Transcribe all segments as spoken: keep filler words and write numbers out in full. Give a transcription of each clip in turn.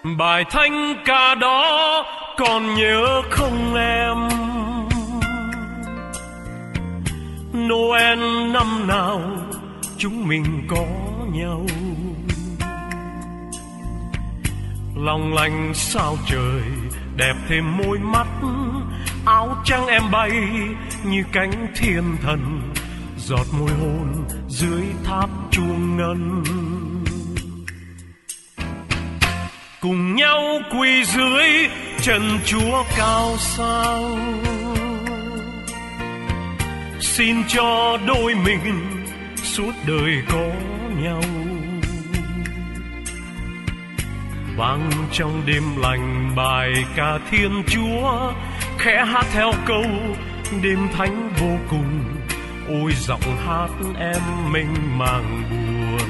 Bài thánh ca đó còn nhớ không em? Noel năm nào chúng mình có nhau, long lanh sao trời đẹp thêm môi mắt, áo trắng em bay như cánh thiên thần, giọt môi hôn dưới tháp chuông ngân. Cùng nhau quỳ dưới chân Chúa cao sang, xin cho đôi mình suốt đời có nhau. Vang trong đêm lành bài ca Thiên Chúa, khẽ hát theo câu đêm thánh vô cùng. Ôi giọng hát em mênh mang buồn.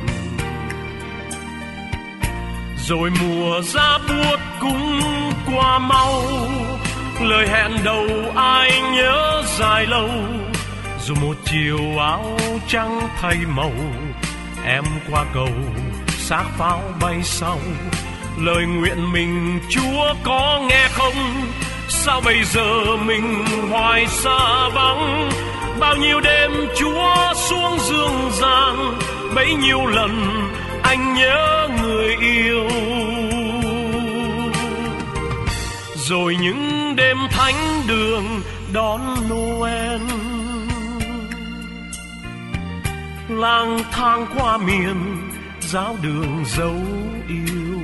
Rồi mùa giá buốt cũng qua mau, lời hẹn đầu ai nhớ dài lâu. Dù một chiều áo trắng thay màu, em qua cầu xác pháo bay sau. Lời nguyện mình Chúa có nghe không? Sao bây giờ mình hoài xa vắng? Bao nhiêu đêm Chúa xuống dương gian, bấy nhiêu lần anh nhớ người yêu. Rồi những đêm thánh đường đón Noel, lang thang qua miền giáo đường dấu yêu.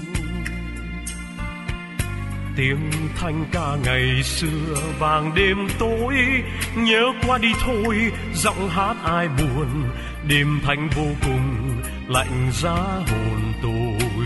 Tiếng thanh ca ngày xưa vang đêm tối, nhớ qua đi thôi giọng hát ai buồn. Đêm thanh vô cùng lạnh giá hồn tôi.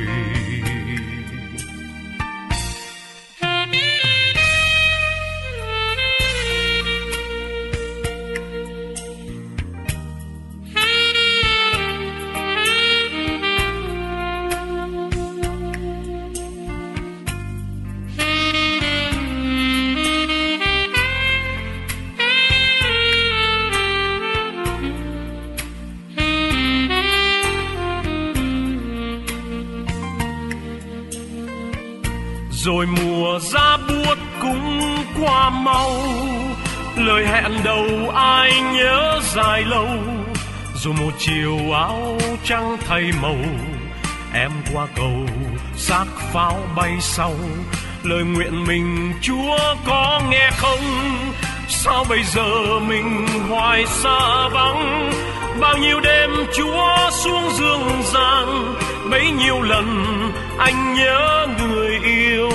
Rồi mùa giá buốt cũng qua mau, lời hẹn đầu ai nhớ dài lâu. Dù một chiều áo trắng thay màu, em qua cầu xác pháo bay sau. Lời nguyện mình Chúa có nghe không? Sao bây giờ mình hoài xa vắng? Bao nhiêu đêm Chúa xuống dương gian, bấy nhiêu lần anh nhớ người yêu.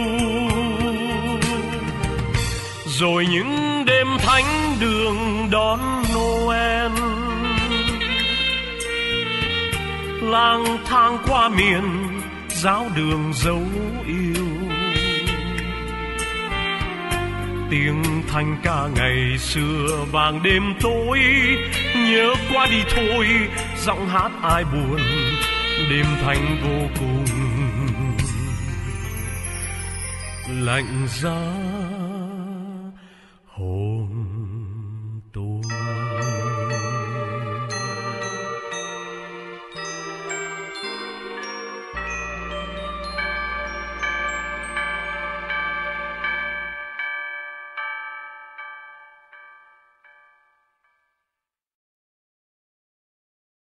Rồi những đêm thánh đường đón Noel, lang thang qua miền giáo đường dấu yêu. Tiếng thanh ca ngày xưa vang đêm tối, nhớ qua đi thôi giọng hát ai buồn. Đêm thanh vô cùng lạnh giá hồn